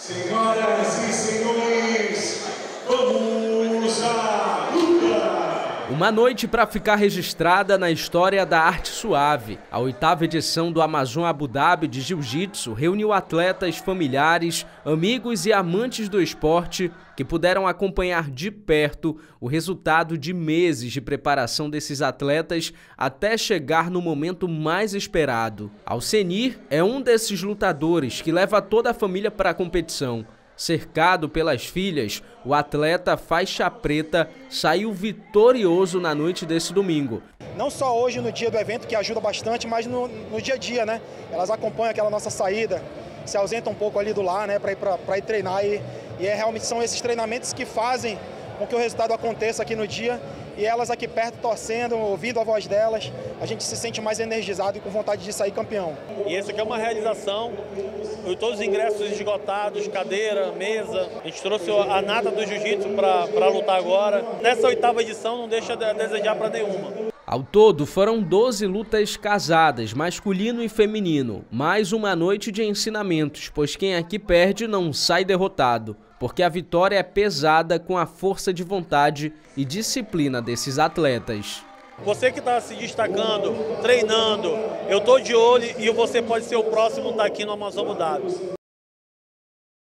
Senhoras e senhores, vamos à luta! Uma noite para ficar registrada na história da arte suave. A 8ª edição do Amazon Abu Dhabi de Jiu-Jitsu reuniu atletas, familiares, amigos e amantes do esporte que puderam acompanhar de perto o resultado de meses de preparação desses atletas até chegar no momento mais esperado. Alcenir é um desses lutadores que leva toda a família para a competição. Cercado pelas filhas, o atleta faixa preta saiu vitorioso na noite desse domingo. Não só hoje no dia do evento, que ajuda bastante, mas no dia a dia, né? Elas acompanham aquela nossa saída, se ausentam um pouco ali do lar, né? Para ir treinar e realmente são esses treinamentos que fazem com que o resultado aconteça aqui no dia. E elas aqui perto torcendo, ouvindo a voz delas, a gente se sente mais energizado e com vontade de sair campeão. E essa aqui é uma realização, todos os ingressos esgotados, cadeira, mesa. A gente trouxe a nata do jiu-jitsu para lutar agora. Nessa 8ª edição não deixa de desejar para nenhuma. Ao todo, foram 12 lutas casadas, masculino e feminino, mais uma noite de ensinamentos, pois quem aqui perde não sai derrotado, porque a vitória é pesada com a força de vontade e disciplina desses atletas. Você que está se destacando, treinando, eu estou de olho e você pode ser o próximo a estar aqui no Amazon Abu Dhabi.